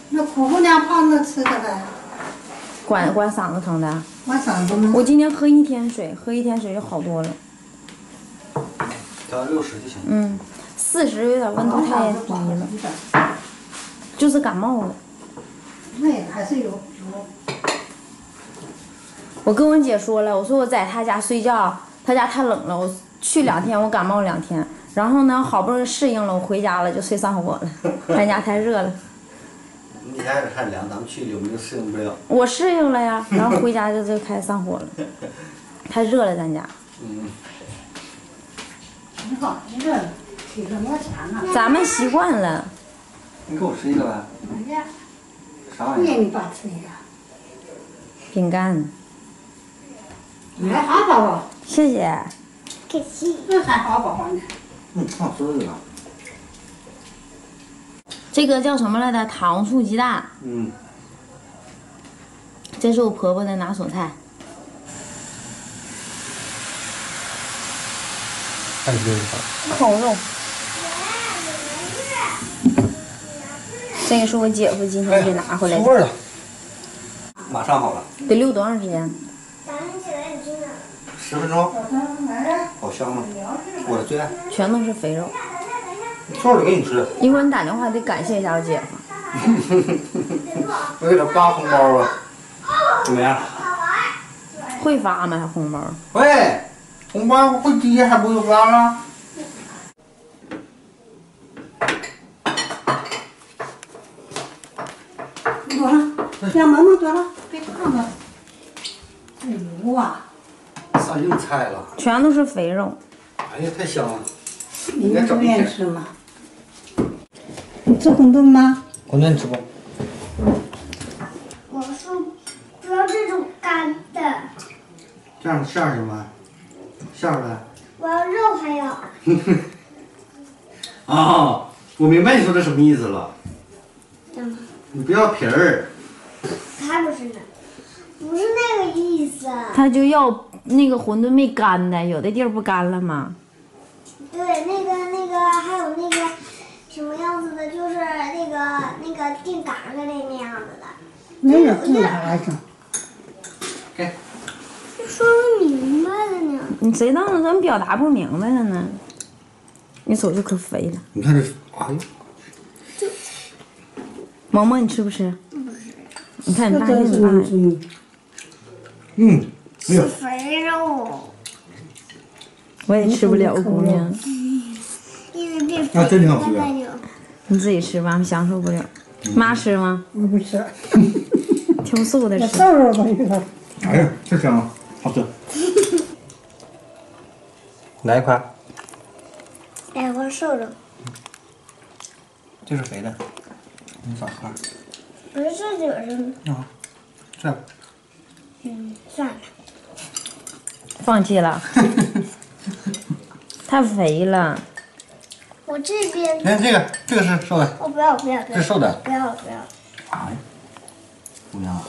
那苦姑娘泡那吃的呗。 管嗓子疼的。 管嗓子吗？ 我今天喝一天水，就好多了。 调60就行。 嗯，40有点温度太低了，就是感冒了。 那还是有。 我跟我姐说了，我说我在她家睡觉，她家太冷了，我去2天，我感冒2天，然后呢，好不容易适应了，我回家了就睡上火了，咱家太热了。 你家也太凉，咱们去有没有适应不了？ 我适应了呀，然后回家就开始上火了，太热了咱家。 嗯。 你好，这个提什么钱呢？ 咱们习惯了。 你给我吃一个呗。 哎呀， 啥玩意儿？ 给你爸吃一个。 饼干。 还好宝宝。 谢谢。 给气。这还好宝宝呢。 好吃这个。 这个叫什么来着？糖醋鸡蛋。 嗯。 这是我婆婆的拿手菜。 看这个。 烤肉。这个是我姐夫今天给拿回来的。 出味了。马上好了。 得溜多长时间 ？10分钟。好香吗？我的最爱。 全都是肥肉。 做了给你吃。 一会儿你打电话得感谢一下我姐夫。 我给他发红包吧。怎么样？ 会发吗？还红包？ 喂，红包会滴还不会发吗？ 多了，让萌萌多了，别烫了。哎呦啊！ 上硬菜了。 全都是肥肉。 哎呀，太香了！ 你们不愿意吃吗？你吃馄饨吗？ 馄饨你吃不？ 我说不要这种干的。 这样馅儿行吗？馅儿呗。 我要肉还要。 啊，我明白你说的什么意思了。你不要皮儿。 才不是呢，不是那个意思。 他就要那个馄饨没干的，有的地儿不干了吗？ 对，那个还有那个什么样子的，就是那个定嘎嘎的那样子的。 没有定啥整。 给。 说不明白了呢。 你谁当时咱表达不明白了呢？你手就可肥了。 你看这，哎呦。 萌萌，你吃不吃？ 不是。 你看你大印子大。 嗯。 是肥肉。 我也吃不了，姑娘。 因为变啊，真挺好吃的。 你自己吃吧，享受不了。妈吃吗？ 我不吃。 挑瘦的吃。 瘦肉吧这个。 哎呀，太香了，好吃。来一块。 来块瘦肉。 这是肥的，你咋喝？ 不是这就是啊，这样。 算了。 放弃了。太肥了。 我这边。 哎，这个是瘦的。 我不要。 这是瘦的。 不要。 哎，姑娘。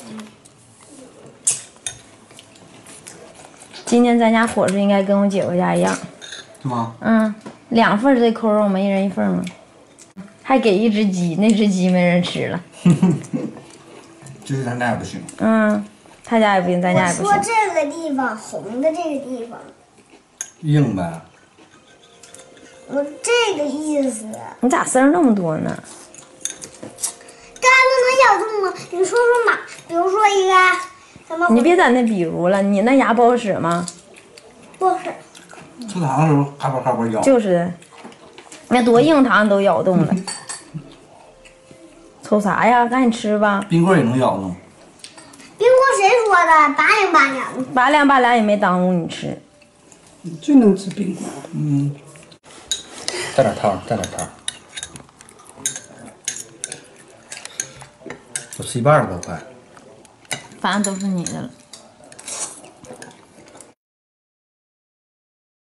今天咱家伙食应该跟我姐夫家一样。 是吗？ 嗯，2份这扣肉嘛，一人1份嘛。还给一只鸡，那只鸡没人吃了。 就是咱家也不行。 嗯，他家也不行，咱家也不行。 我说这个地方红的这个地方。 硬呗。 我这个意思。 你咋丝儿那么多呢？ 干的能咬中吗？你说嘛，比如说一个什么？ 你别在那比如了，你那牙不好使吗？ 不是。 吃糖的时候哈巴哈巴咬。 就是，那多硬糖都咬动了。瞅啥呀？赶紧吃吧。 冰棍也能咬动。 冰棍谁说的？拔凉拔凉。 拔凉拔凉也没耽误你吃。 你最能吃冰棍。 嗯。蘸点汤，蘸点汤。我吃一半了，快。 反正都是你的了。